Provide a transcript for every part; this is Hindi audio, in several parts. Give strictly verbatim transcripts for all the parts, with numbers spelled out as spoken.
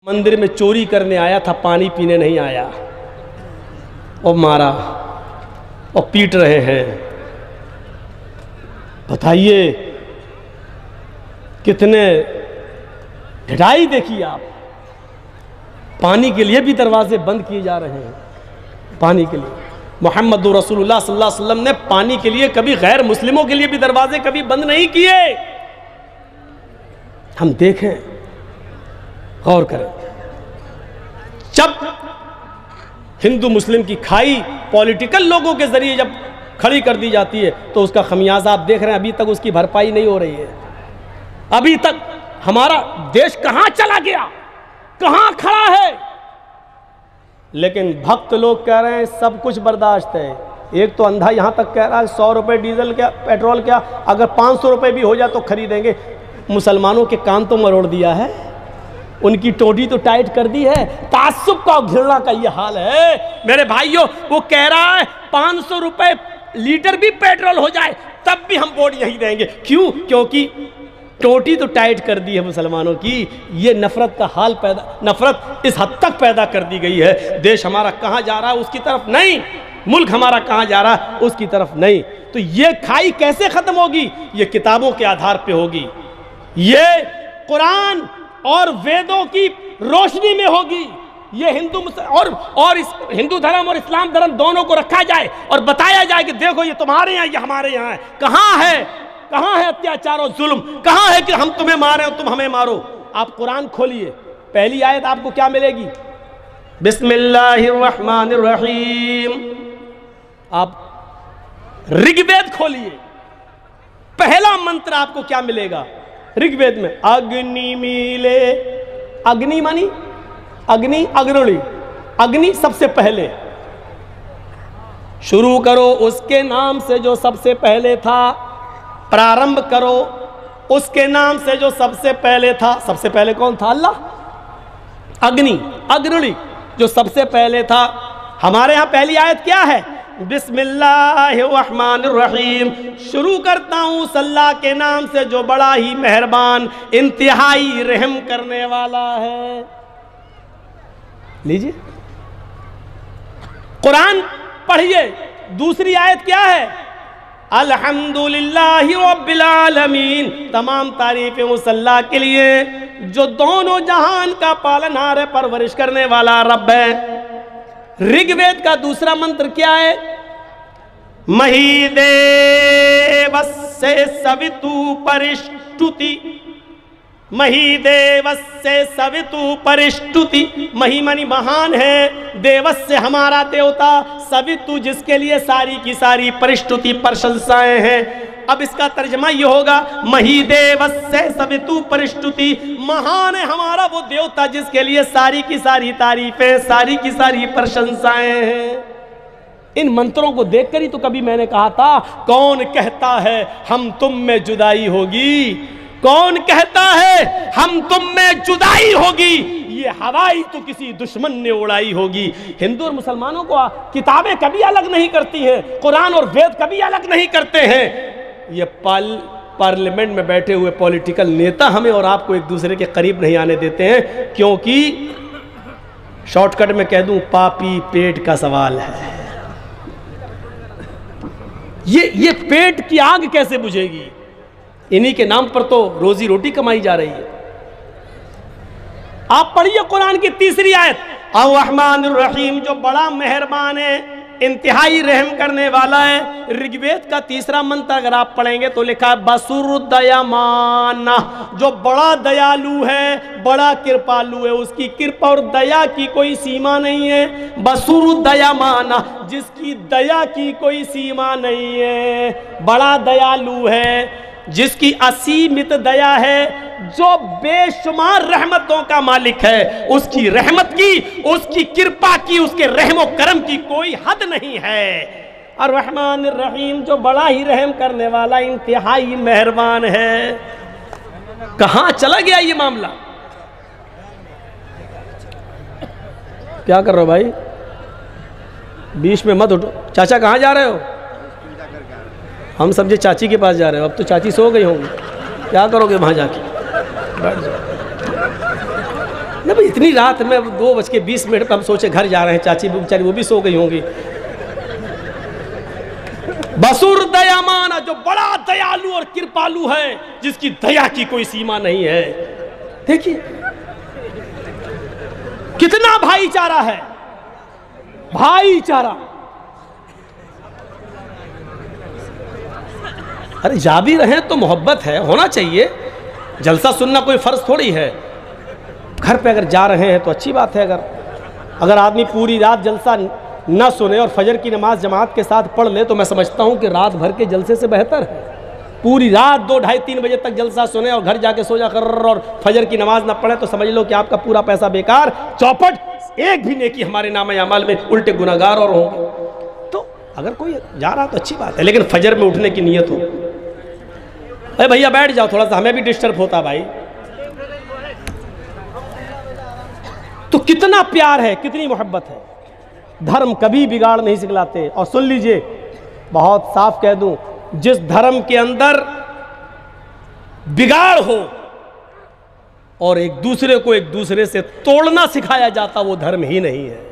मंदिर में चोरी करने आया था, पानी पीने नहीं आया और मारा और पीट रहे हैं। बताइए कितने ढिठाई देखिए आप। पानी के लिए भी दरवाजे बंद किए जा रहे हैं। पानी के लिए मोहम्मद रसूलुल्लाह सल्लल्लाहु अलैहि वसल्लम ने पानी के लिए कभी गैर मुस्लिमों के लिए भी दरवाजे कभी बंद नहीं किए। हम देखें, गौर करें। जब हिंदू मुस्लिम की खाई पॉलिटिकल लोगों के जरिए जब खड़ी कर दी जाती है तो उसका खमियाजा आप देख रहे हैं, अभी तक उसकी भरपाई नहीं हो रही है। अभी तक हमारा देश कहां चला गया, कहां खड़ा है। लेकिन भक्त लोग कह रहे हैं सब कुछ बर्दाश्त है। एक तो अंधा यहां तक कह रहा है सौ रुपए डीजल क्या, पेट्रोल क्या, अगर पाँच सौ रुपये भी हो जाए तो खरीदेंगे। मुसलमानों के कान तो मरोड़ दिया है, उनकी टोटी तो टाइट कर दी है। तासुब का घृणा का ये हाल है मेरे भाइयों। वो कह रहा है पाँच सौ रुपये लीटर भी पेट्रोल हो जाए तब भी हम वोट यही देंगे। क्यों? क्योंकि टोटी तो टाइट कर दी है मुसलमानों की। ये नफरत का हाल पैदा, नफरत इस हद तक पैदा कर दी गई है। देश हमारा कहाँ जा रहा है उसकी तरफ नहीं, मुल्क हमारा कहाँ जा रहा है उसकी तरफ नहीं। तो ये खाई कैसे ख़त्म होगी? ये किताबों के आधार पे होगी, ये कुरान और वेदों की रोशनी में होगी। ये हिंदू और और इस हिंदू धर्म और इस्लाम धर्म दोनों को रखा जाए और बताया जाए कि देखो ये तुम्हारे यहाँ, ये हमारे यहाँ है। कहाँ है, कहाँ है अत्याचार और जुल्म? कहाँ है कि हम तुम्हें मारे और तुम हमें मारो? आप कुरान खोलिए, पहली आयत आपको क्या मिलेगी? बिस्मिल्लाहिर्रहमानिर्रहीम। आप ऋग्वेद खोलिए, पहला मंत्र आपको क्या मिलेगा ऋग्वेद में? अग्नि मिले। अग्नि मानी अग्नि, अग्रणी, अग्नि सबसे पहले। शुरू करो उसके नाम से जो सबसे पहले था, प्रारंभ करो उसके नाम से जो सबसे पहले था। सबसे पहले कौन था? अल्लाह। अग्नि, अग्रणी, जो सबसे पहले था। हमारे यहां पहली आयत क्या है? बिस्मिल्लाहिर्रहमानिर्रहीम। शुरू करता हूं उस अल्लाह के नाम से जो बड़ा ही मेहरबान, इंतहाई रहम करने वाला है। लीजिए कुरान पढ़िए। दूसरी आयत क्या है? अल्हम्दुलिल्लाहि रब्बिल आलमीन। तमाम तारीफें उस अल्लाह के लिए जो दोनों जहान का पालनहार है, परवरिश करने वाला रब है। ऋग्वेद का दूसरा मंत्र क्या है? महीदेवस्य सवितु परिष्टुति। महीदेवस्य सवितु परिष्टुति। मही मानी महान है, देवस्य हमारा देवता, सवितु जिसके लिए सारी की सारी परिष्टुति प्रशंसाएं हैं। अब इसका तर्जमा ये होगा महीदेवस्य सवितु परिष्टुति। महान है हमारा वो देवता जिसके लिए सारी की सारी तारीफें, सारी की सारी प्रशंसाएं हैं। इन मंत्रों को देखकर ही तो कभी मैंने कहा था, कौन कहता है हम तुम में जुदाई होगी? कौन कहता है हम तुम में जुदाई होगी? ये हवाई तो किसी दुश्मन ने उड़ाई होगी। हिंदू और मुसलमानों को किताबें कभी अलग नहीं करती हैं, कुरान और वेद कभी अलग नहीं करते हैं। ये पाल पार्लियामेंट में बैठे हुए पॉलिटिकल नेता हमें और आपको एक दूसरे के करीब नहीं आने देते हैं, क्योंकि शॉर्टकट में कह दूं पापी पेट का सवाल है। ये ये पेट की आग कैसे बुझेगी? इन्हीं के नाम पर तो रोजी रोटी कमाई जा रही है। आप पढ़िए कुरान की तीसरी आयत, अर्रहमानिर्रहीम, जो बड़ा मेहरबान है, इंतहाई रहम करने वाला है। ऋग्वेद का तीसरा मंत्र अगर आप पढ़ेंगे तो लिखा है बसुरदयामान, जो बड़ा दयालु है, बड़ा कृपालु है। उसकी कृपा और दया की कोई सीमा नहीं है। बसुरदयामान, जिसकी दया की कोई सीमा नहीं है, बड़ा दयालु है, जिसकी असीमित दया है, जो बेशुमार रहमतों का मालिक है। उसकी रहमत की, उसकी कृपा की, उसके रहमो करम की कोई हद नहीं है। अर्रहमान रहीम, जो बड़ा ही रहम करने वाला, इंतहाई मेहरबान है। कहां चला गया ये मामला? क्या कर रहे हो भाई? बीच में मत उठो। चाचा कहां जा रहे हो? हम समझे चाची के पास जा रहे हो। अब तो चाची सो गई होंगी, क्या करोगे वहां जाके? बैठ जाओ। ना भाई, इतनी रात में दो बज के बीस मिनट पर हम सोचे घर जा रहे हैं, चाची बेचारी वो भी सो गई होंगी। बसुर दयामाना, जो बड़ा दयालु और कृपालु है, जिसकी दया की कोई सीमा नहीं है। देखिए कितना भाईचारा है, भाईचारा। अरे जा भी रहे हैं तो मोहब्बत है, होना चाहिए। जलसा सुनना कोई फर्ज थोड़ी है। घर पे अगर जा रहे हैं तो अच्छी बात है। अगर अगर आदमी पूरी रात जलसा न सुने और फजर की नमाज जमात के साथ पढ़ ले तो मैं समझता हूँ कि रात भर के जलसे से बेहतर है। पूरी रात दो ढाई तीन बजे तक जलसा सुने और घर जाके सो जा कर और फजर की नमाज ना पढ़े तो समझ लो कि आपका पूरा पैसा बेकार, चौपट, एक भी नेकी हमारे नामे अमाल में उल्टे गुनाहगार और होंगे। तो अगर कोई जा रहा तो अच्छी बात है, लेकिन फजर में उठने की नीयत हो। अरे भैया बैठ जाओ, थोड़ा सा हमें भी डिस्टर्ब होता भाई। तो कितना प्यार है, कितनी मोहब्बत है। धर्म कभी बिगाड़ नहीं सिखलाते। और सुन लीजिए, बहुत साफ कह दूं, जिस धर्म के अंदर बिगाड़ हो और एक दूसरे को एक दूसरे से तोड़ना सिखाया जाता, वो धर्म ही नहीं है।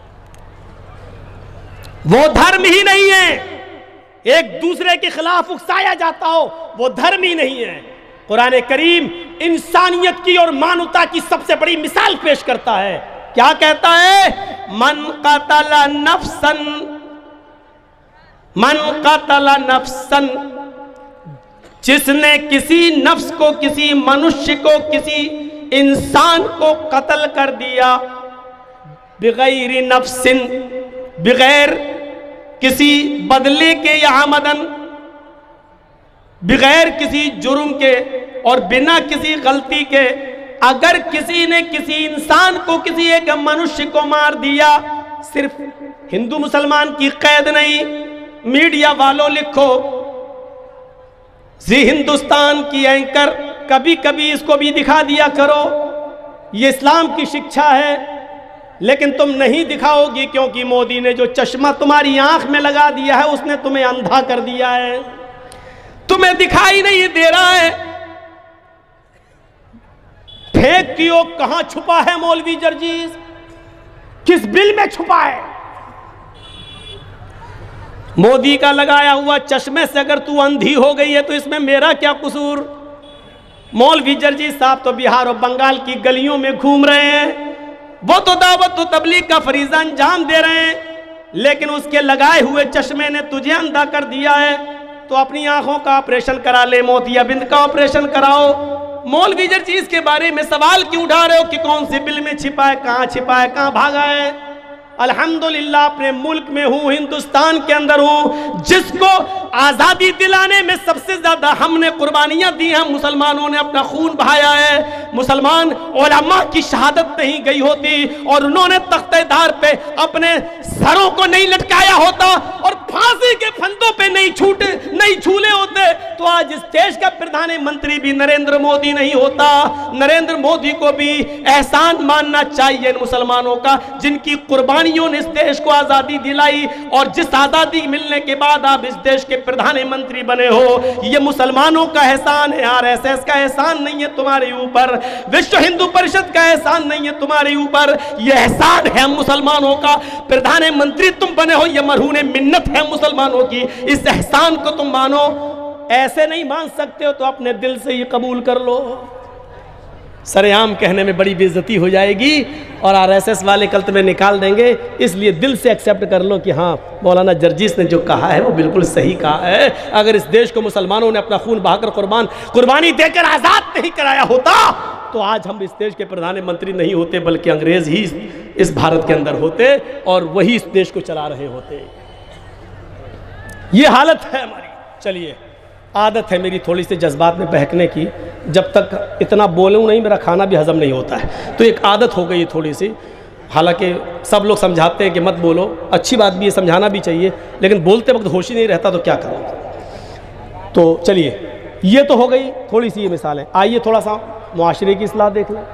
वो धर्म ही नहीं है। एक दूसरे के खिलाफ उकसाया जाता हो, वो धर्म ही नहीं है। कुरान करीम इंसानियत की और मानवता की सबसे बड़ी मिसाल पेश करता है। क्या कहता है? मन कतला नफ्सन, मन कतला नफ्सन, जिसने किसी नफ्स को, किसी मनुष्य को, किसी इंसान को कत्ल कर दिया, बिगैर नफ्सिन, बिगैर किसी बदले के या आमदन, बगैर किसी जुर्म के और बिना किसी गलती के, अगर किसी ने किसी इंसान को, किसी एक मनुष्य को मार दिया, सिर्फ हिंदू मुसलमान की कैद नहीं, मीडिया वालों लिखो, जी हिंदुस्तान की एंकर कभी कभी इसको भी दिखा दिया करो, ये इस्लाम की शिक्षा है। लेकिन तुम नहीं दिखाओगी क्योंकि मोदी ने जो चश्मा तुम्हारी आंख में लगा दिया है उसने तुम्हें अंधा कर दिया है, तुम्हें दिखाई नहीं दे रहा है। फेंक क्यों, कहां छुपा है मौलवी जर्जीस, किस बिल में छुपा है? मोदी का लगाया हुआ चश्मे से अगर तू अंधी हो गई है तो इसमें मेरा क्या कसूर? मौलवी जर्जीस साहब तो बिहार और बंगाल की गलियों में घूम रहे हैं, वो तो दावत तो तबलीग का फरीजा अंजाम दे रहे हैं, लेकिन उसके लगाए हुए चश्मे ने तुझे अंधा कर दिया है। तो अपनी आंखों का ऑपरेशन करा ले, मोतियाबिंद का ऑपरेशन कराओ। मौलवी जर्जीस के बारे में सवाल क्यों उठा रहे हो कि कौन से बिल में छिपा है, कहां छिपा है, कहां भागा है? अल्हम्दुलिल्लाह अपने मुल्क में हूँ, हिंदुस्तान के अंदर हूँ, जिसको आज़ादी दिलाने में सबसे ज़्यादा हमने कुर्बानियाँ दी हैं, मुसलमानों ने अपना खून बहाया है। मुसलमान उलमा की शहादत नहीं गई होती और उन्होंने तख्तेदार पे अपने सरों को नहीं लटकाया होता और फांसी के फंदों पे नहीं छूटे नहीं झूले होते तो आज इस देश का प्रधानमंत्री भी नरेंद्र मोदी नहीं होता। नरेंद्र मोदी को भी एहसान मानना चाहिए इन मुसलमानों का, जिनकी कुर्बानियों ने इस देश को आज़ादी दिलाई और जिस आज़ादी मिलने के बाद आप इस देश के प्रधानमंत्री बने हो। ये मुसलमानों का एहसान है, आरएसएस का एहसान नहीं है तुम्हारे ऊपर, विश्व हिंदू परिषद का एहसान नहीं है तुम्हारे ऊपर, यह एहसान है मुसलमानों का। प्रधानमंत्री तुम बने हो, यह मरहूने मिन्नत है मुसलमानों की, इस एहसान को तुम मानो। ऐसे नहीं मान सकते हो तो अपने दिल से ही कबूल कर लो। सरेआम कहने में बड़ी बेइज्जती हो जाएगी और आरएसएस वाले कल तुम्हें निकाल देंगे, इसलिए दिल से एक्सेप्ट कर लो कि हाँ मौलाना जर्जीस ने जो कहा है वो बिल्कुल सही कहा है। अगर इस देश को मुसलमानों ने अपना खून बहाकर कुर्बान कुर्बानी देकर आज़ाद नहीं कराया होता तो आज हम इस देश के प्रधानमंत्री नहीं होते, बल्कि अंग्रेज ही इस भारत के अंदर होते और वही इस देश को चला रहे होते। ये हालत है हमारी। चलिए, आदत है मेरी थोड़ी सी जज्बात में बहकने की, जब तक इतना बोलूँ नहीं मेरा खाना भी हजम नहीं होता है, तो एक आदत हो गई थोड़ी सी। हालांकि सब लोग समझाते हैं कि मत बोलो, अच्छी बात भी है, समझाना भी चाहिए, लेकिन बोलते वक्त होश ही नहीं रहता तो क्या करें। तो चलिए, ये तो हो गई थोड़ी सी ये मिसालें। आइए थोड़ा सा मुआशरे की इस्लाह देख लें।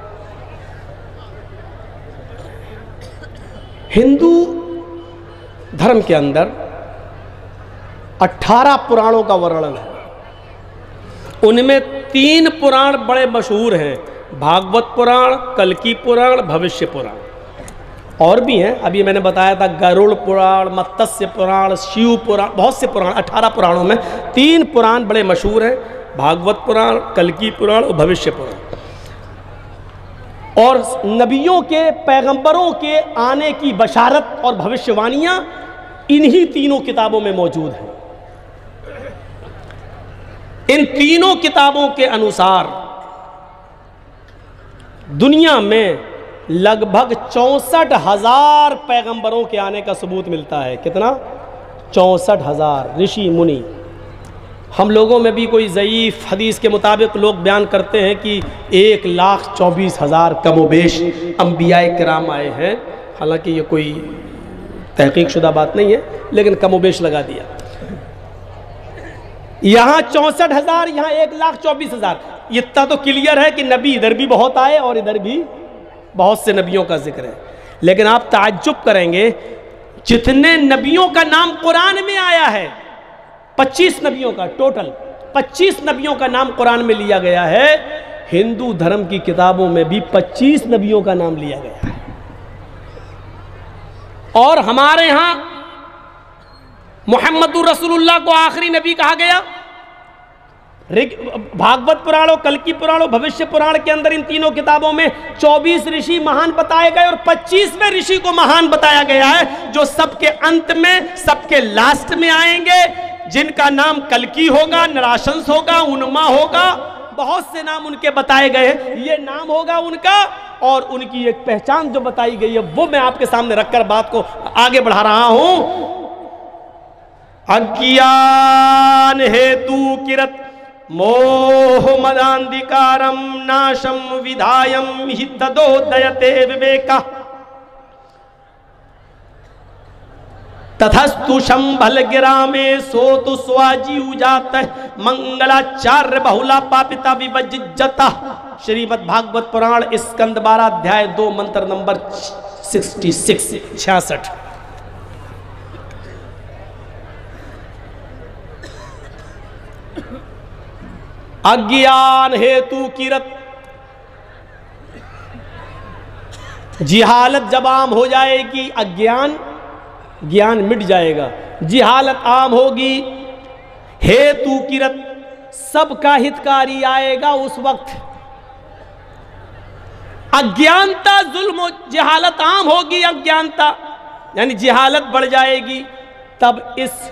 हिंदू धर्म के अंदर अठारह पुराणों का वर्णन है, उनमें तीन पुराण बड़े मशहूर हैं, भागवत पुराण, कल्की पुराण, भविष्य पुराण, और भी हैं। अभी मैंने बताया था गरुड़ पुराण, मत्स्य पुराण, शिव पुराण, बहुत से पुराण, अठारह पुराणों में तीन पुराण बड़े मशहूर हैं, भागवत पुराण, कल्की पुराण और भविष्य पुराण। और नबियों के, पैगंबरों के आने की बशारत और भविष्यवाणियां इन्हीं तीनों किताबों में मौजूद हैं। इन तीनों किताबों के अनुसार दुनिया में लगभग चौंसठ हजार पैगंबरों के आने का सबूत मिलता है। कितना? चौंसठ हजार ऋषि मुनि। हम लोगों में भी कोई ज़ईफ़ हदीस के मुताबिक लोग बयान करते हैं कि एक लाख चौबीस हज़ार कमोबेश अम्बियाए किराम आए हैं। हालांकि ये कोई तहकीक शुदा बात नहीं है, लेकिन कमोबेश लगा दिया। यहाँ चौंसठ हज़ार, यहाँ एक लाख चौबीस हज़ार। इतना तो क्लियर है कि नबी इधर भी बहुत आए और इधर भी बहुत से नबियों का जिक्र है। लेकिन आप ताज्जुब करेंगे, जितने नबियों का नाम कुरान में आया है, पच्चीस नबियों का, टोटल पच्चीस नबियों का नाम कुरान में लिया गया है। हिंदू धर्म की किताबों में भी पच्चीस नबियों का नाम लिया गया है। और हमारे यहां मुहम्मदुर रसूलुल्लाह को आखिरी नबी कहा गया। भागवत पुराण और कल्की पुराण और भविष्य पुराण के अंदर इन तीनों किताबों में चौबीस ऋषि महान बताए गए और पच्चीसवें ऋषि को महान बताया गया है, जो सबके अंत में, सबके लास्ट में आएंगे, जिनका नाम कल्की होगा, नराशंस होगा, उन्मा होगा, बहुत से नाम उनके बताए गए हैं। ये नाम होगा उनका, और उनकी एक पहचान जो बताई गई है वो मैं आपके सामने रखकर बात को आगे बढ़ा रहा हूं। अज्ञान हेतु किरत मोह मदांधिकारम नाशम विधायम हि तदोदयते विवेका तथस्तु शंभल गिरा में सो तो स्वाजी उजात मंगलाचार्य बहुला पापिता विवजिज्जता। श्रीमद् भागवत पुराण स्कंद बारह अध्याय दो मंत्र नंबर छियासठ छियासठ। अज्ञान हेतु किरत, जिहालत जब आम हो जाएगी, अज्ञान ज्ञान मिट जाएगा, जिहालत आम होगी, हेतु किरत सबका हितकारी आएगा उस वक्त। अज्ञानता जुल्म, जिहालत आम होगी, अज्ञानता यानी जिहालत बढ़ जाएगी। तब इस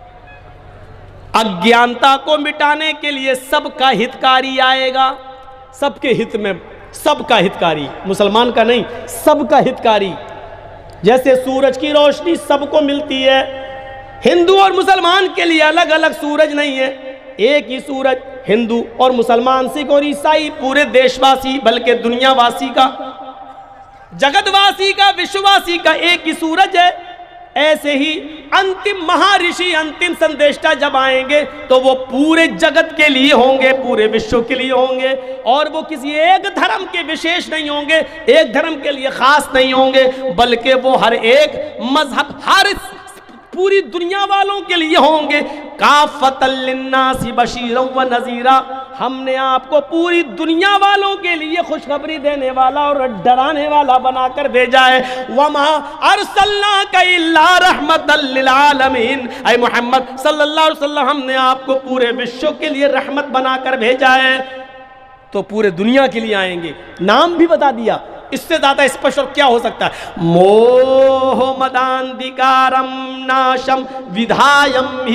अज्ञानता को मिटाने के लिए सबका हितकारी आएगा, सबके हित में, सबका हितकारी, मुसलमान का नहीं, सबका हितकारी। जैसे सूरज की रोशनी सबको मिलती है, हिंदू और मुसलमान के लिए अलग अलग सूरज नहीं है, एक ही सूरज हिंदू और मुसलमान, सिख और ईसाई, पूरे देशवासी बल्कि दुनियावासी का, जगतवासी का, विश्ववासी का एक ही सूरज है। ऐसे ही अंतिम महर्षि, अंतिम संदेष्टा जब आएंगे तो वो पूरे जगत के लिए होंगे, पूरे विश्व के लिए होंगे, और वो किसी एक धर्म के विशेष नहीं होंगे, एक धर्म के लिए खास नहीं होंगे, बल्कि वो हर एक मजहब, हर पूरी दुनिया वालों के लिए होंगे। काफतल लिन्नासी बशीरन व नज़ीरा, हमने आपको पूरी दुनिया वालों के लिए खुशखबरी देने वाला और डराने वाला बनाकर भेजा है। वमा अरसलनाका इल्ला रहमतल लिल आलमीन, ऐ मोहम्मद सल्लल्लाहु अलैहि वसल्लम, हमने आपको पूरे विश्व के लिए रहमत बनाकर भेजा है। तो पूरे दुनिया के लिए आएंगे, नाम भी बता दिया, इससे ज्यादा स्पष्ट और क्या हो सकता है। मोह मदांधिकारम नाशम विधायम हि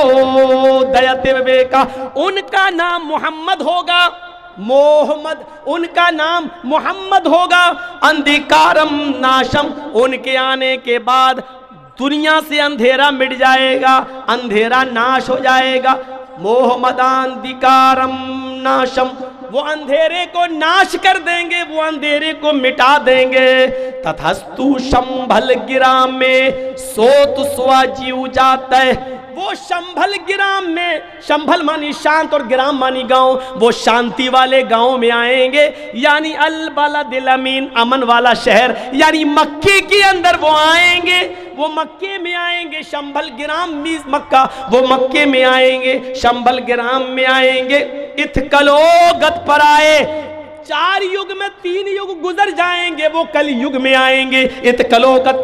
तदोदयते विवेका, उनका नाम मोहम्मद होगा, मोहम्मद उनका नाम मोहम्मद होगा। अंधिकारम नाशम, उनके आने के बाद दुनिया से अंधेरा मिट जाएगा, अंधेरा नाश हो जाएगा। मोह मदांधिकारम नाशम, वो अंधेरे को नाश कर देंगे, वो अंधेरे को मिटा देंगे। तथस्तु शंभल गिराम में सोत स्वाजी उजाता है, वो शंभल गिराम में, शंभल मानी शांत और गिराम मानी गांव, वो शांति वाले गांव में आएंगे, यानी अल बलदिल अमीन, अमन वाला शहर, यानी मक्के के अंदर वो आएंगे, वो मक्के में आएंगे। शंभल गिराम मीज मक्का, वो मक्के में आएंगे, शंभल गिराम में आएंगे। इथकलो गत पर आए, चार युग में तीन युग गुजर जाएंगे, वो कल युग में आएंगे। इत कलोकत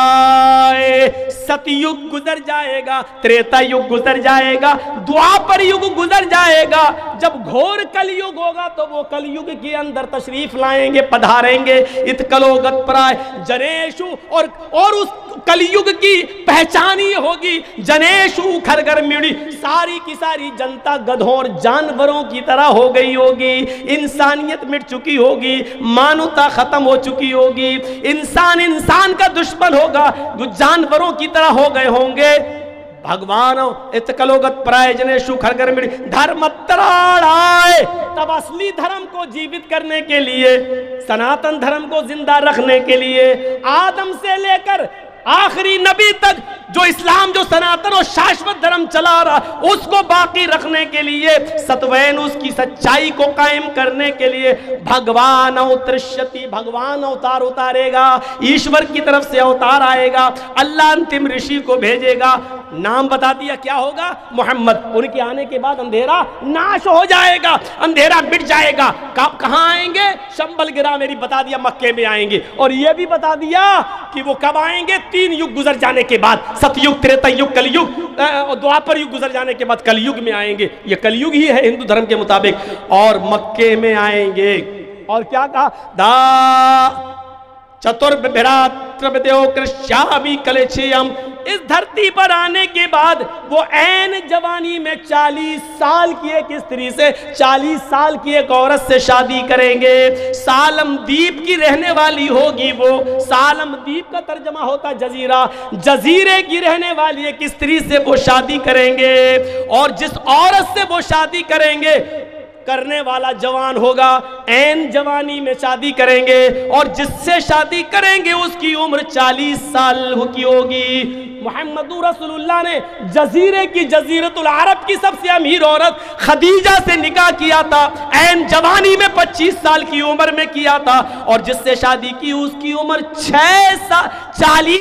प्राय, सतयुग गुजर जाएगा, त्रेता युग गुजर जाएगा, द्वापर युग गुजर जाएगा। जब घोर कलयुग होगा तो वो कलयुग के अंदर तशरीफ लाएंगे, पधारेंगे। इत कलोगत प्राय जनेशु, और और उस कलयुग की पहचान ही होगी, जनेशु खरगर मिड़ी, सारी की सारी जनता गधों और जानवरों की तरह हो गई होगी। इंसानियत मिट चुकी होगी, मानवता खत्म हो चुकी होगी। इंसान इंसान का दुश्मन होगा, जो जानवरों की तरह हो गए होंगे। भगवान इतकलोगत प्राय जनेशु खरगर मिड़ी, धर्मत्राणाय, तब असली धर्म को जीवित करने के लिए, सनातन धर्म को जिंदा रखने के लिए, आदम से लेकर आखिरी नबी तक जो इस्लाम, जो सनातन और शाश्वत धर्म चला रहा, उसको बाकी रखने के लिए, सत्वैन उसकी सच्चाई को कायम करने के लिए भगवान अवतरिष्यति, भगवान अवतार उतारेगा, ईश्वर की तरफ से अवतार आएगा। अल्लाह अंतिम ऋषि को भेजेगा, नाम बता दिया क्या होगा, मोहम्मद। उनके आने के बाद अंधेरा नाश हो जाएगा, अंधेरा मिट जाएगा। कहां आएंगे, शंबल गिरा मेरी बता दिया, मक्के में आएंगे। और यह भी बता दिया कि वो कब आएंगे, तीन युग गुजर जाने के बाद, सतयुग, त्रेता युग, कलयुग और द्वापर युग गुजर जाने के बाद कलयुग में आएंगे। ये कलयुग ही है हिंदू धर्म के मुताबिक, और मक्के में आएंगे। और क्या कहा, दा चतुर्भ्रातृदेव कृष्यामि कलेच्छेयम, इस धरती पर आने के बाद वो ऐन जवानी में चालीस साल की एक स्त्री से, चालीस साल की एक औरत से शादी करेंगे। सालम द्वीप की रहने वाली होगी वो, सालम द्वीप का तर्जमा होता जजीरा, जजीरे की रहने वाली एक स्त्री से वो शादी करेंगे। और जिस औरत से वो शादी करेंगे, करने वाला जवान होगा, ऐन जवानी में शादी करेंगे। और जिससे शादी करेंगे उसकी उम्र चालीस साल की होगी। मोहम्मद रसूलुल्लाह ने जजीरे की, जजीरतुल अरब की सबसे अमीर औरत खदीजा से निकाह किया था, ऐन जवानी में पच्चीस साल की उम्र में किया था। और जिससे शादी की उसकी उम्र छह साल चालीस